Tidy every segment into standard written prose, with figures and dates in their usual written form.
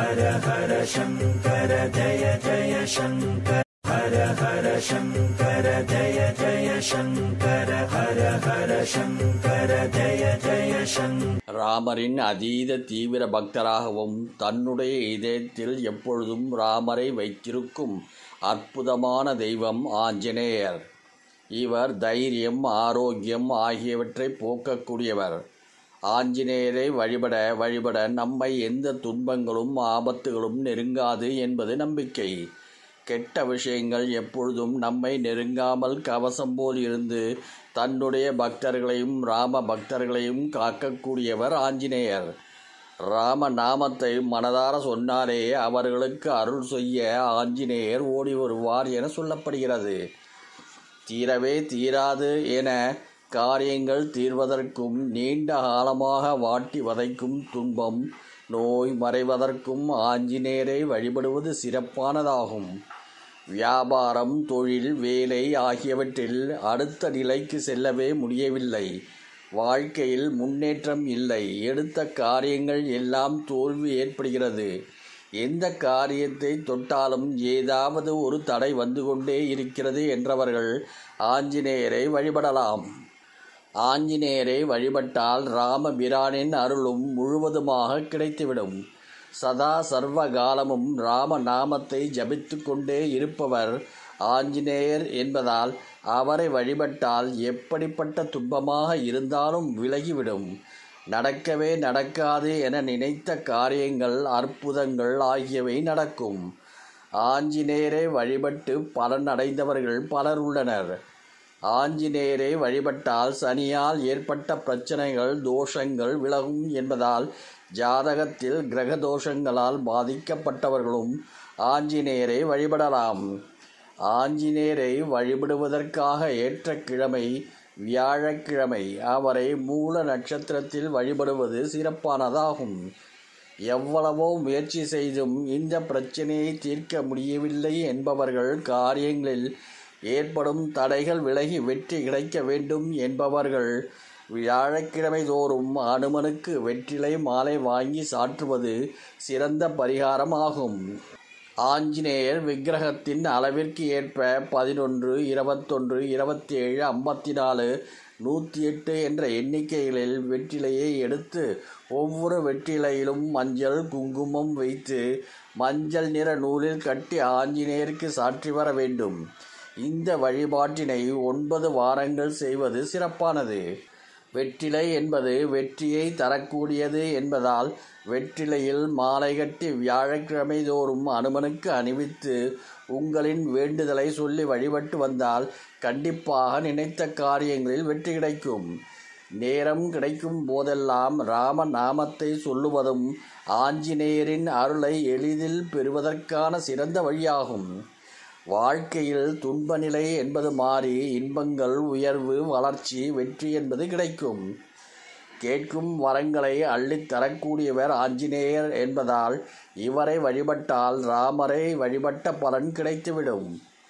ஹர ஹர சங்கர ஜய ஜய சங்கர ஹர ஹர சங்கர ஜய ஜய சங்கர ஹர ஹர சங்கர ஜய ஜய சங்கர. ராமரின் அதீத தீவிர பக்தராகவும் தன்னுடைய இதயத்தில் எப்பொழுதும் ராமரை வைத்திருக்கும் அற்புதமான தெய்வம் ஆஞ்சநேயர். இவர் தைரியம், ஆரோக்கியம் ஆகியவற்றை போக்கக்கூடியவர். ஆஞ்சநேயரை வழிபட வழிபட நம்மை எந்த துன்பங்களும் ஆபத்துகளும் நெருங்காது என்பது நம்பிக்கை. கெட்ட விஷயங்கள் எப்பொழுதும் நம்மை நெருங்காமல் கவசம் போல் இருந்து தன்னுடைய பக்தர்களையும் ராம பக்தர்களையும் காக்கக்கூடியவர் ஆஞ்சநேயர். ராம நாமத்தை மனதார சொன்னாலே அவர்களுக்கு அருள் செய்ய ஆஞ்சநேயர் ஓடி வருவார் என சொல்லப்படுகிறது. தீரவே தீராது என காரியங்கள் தீர்வதற்கும் நீண்ட காலமாக வாட்டி வதைக்கும் துன்பம், நோய் மறைவதற்கும் ஆஞ்சநேயரை வழிபடுவது சிறப்பானதாகும். வியாபாரம், தொழில், வேலை ஆகியவற்றில் அடுத்த நிலைக்கு செல்லவே முடியவில்லை. வாழ்க்கையில் முன்னேற்றம் இல்லை. எடுத்த காரியங்கள் எல்லாம் தோல்வி ஏற்படுகிறது. எந்த காரியத்தை தொட்டாலும் ஏதாவது ஒரு தடை வந்து கொண்டே இருக்கிறது என்றவர்கள் ஆஞ்சநேயரை வழிபடலாம். ஆஞ்சநேயரை வழிபட்டால் ராமபிரானின் அருளும் முழுவதுமாக கிடைத்துவிடும். சதா சர்வ காலமும் ராம நாமத்தை ஜபித்து கொண்டே இருப்பவர் ஆஞ்சநேயர் என்பதால் அவரை வழிபட்டால் எப்படிப்பட்ட துன்பமாக இருந்தாலும் விலகிவிடும். நடக்கவே நடக்காது என நினைத்த காரியங்கள், அற்புதங்கள் ஆகியவை நடக்கும். ஆஞ்சநேயரை வழிபட்டு பலன் அடைந்தவர்கள் பலர் உள்ளனர். ஆஞ்சநேயரை வழிபட்டால் சனியால் ஏற்பட்ட பிரச்சனைகள், தோஷங்கள் விலகும் என்பதால் ஜாதகத்தில் கிரக தோஷங்களால் பாதிக்கப்பட்டவர்களும் ஆஞ்சநேயரை வழிபடலாம். ஆஞ்சநேயரை வழிபடுவதற்காக ஏற்ற கிழமை வியாழக்கிழமை. அவரை மூல நட்சத்திரத்தில் வழிபடுவது சிறப்பானதாகும். எவ்வளவோ முயற்சி செய்தும் இந்த பிரச்சனையை தீர்க்க முடியவில்லை என்பவர்கள், காரியங்களில் ஏற்படும் தடைகள் விலகி வெற்றி கிடைக்க வேண்டும் என்பவர்கள் வியாழக்கிழமை தோறும் அனுமனுக்கு வெற்றிலை மாலை வாங்கி சாற்றுவது சிறந்த பரிகாரம் ஆகும். ஆஞ்சநேயர் விக்கிரகத்தின் அளவிற்கு ஏற்ப 11, 21, 27, 54, 108 என்ற எண்ணிக்கைகளில் வெற்றிலையை எடுத்து ஒவ்வொரு வெற்றிலையிலும் மஞ்சள், குங்குமம் வைத்து மஞ்சள் நிற நூலில் கட்டி ஆஞ்சநேயருக்கு சாற்றி வர வேண்டும். இந்த வழிபாட்டினை 9 வாரங்கள் செய்வது சிறப்பானது. வெற்றிலை என்பது வெற்றியை தரக்கூடியது என்பதால் வெற்றிலையில் மாலை கட்டி வியாழக்கிழமை தோறும் அனுமனுக்கு அணிவித்து உங்களின் வேண்டுதலை சொல்லி வழிபட்டு வந்தால் கண்டிப்பாக நினைத்த காரியங்களில் வெற்றி கிடைக்கும். நேரம் கிடைக்கும் போதெல்லாம் ராம நாமத்தை சொல்லுவதும் ஆஞ்சநேயரின் அருளை எளிதில் பெறுவதற்கான சிறந்த வழியாகும். வாழ்க்கையில் துன்ப நிலை என்பது மாறி இன்பங்கள், உயர்வு, வளர்ச்சி, வெற்றி என்பது கிடைக்கும். கேட்கும் வரங்களை அள்ளித் தரக்கூடியவர் ஆஞ்சநேயர் என்பதால் இவரை வழிபட்டால் ராமரை வழிபட்ட பலன் கிடைத்துவிடும்.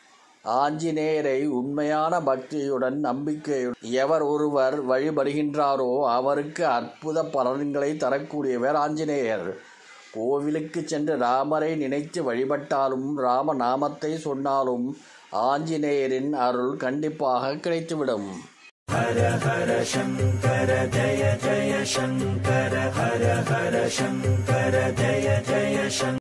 ஆஞ்சநேயரை உண்மையான பக்தியுடன், நம்பிக்கையுடன் எவர் ஒருவர் வழிபடுகின்றாரோ அவருக்கு அற்புத பலன்களை தரக்கூடியவர் ஆஞ்சநேயர். கோவிலுக்கு சென்று ராமரை நினைத்து வழிபட்டாலும் ராம நாமத்தை சொன்னாலும் ஆஞ்சநேயரின் அருள் கண்டிப்பாக கிடைத்துவிடும். ஹர ஹர சங்கர ஜய ஜய சங்கர ஹர ஹர சங்கர ஜய ஜய சங்கர.